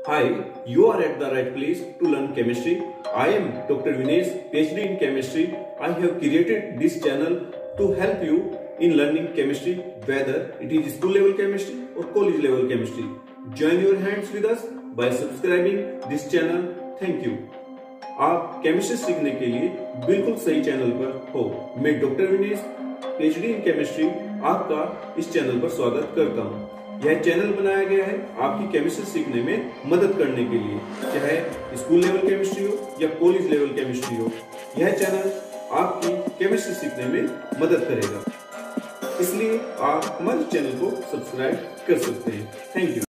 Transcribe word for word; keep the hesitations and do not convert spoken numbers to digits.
Hi, you are at the right place to learn chemistry. I am Doctor Vinesh, PhD in chemistry. I have created this channel to help you in learning chemistry, whether it is school level chemistry or college level chemistry. Join your hands with us by subscribing this channel. Thank you. आप chemistry सीखने के लिए बिल्कुल सही channel पर हो। मैं doctor Vinesh, PhD in chemistry, आपका इस चैनल पर स्वागत करता हूं। यह चैनल बनाया गया है आपकी केमिस्ट्री सीखने में मदद करने के लिए, चाहे स्कूल लेवल केमिस्ट्री हो या कॉलेज लेवल केमिस्ट्री हो। यह चैनल आपकी केमिस्ट्री सीखने में मदद करेगा, इसलिए आप हमारे चैनल को सब्सक्राइब कर सकते हैं। Thank you.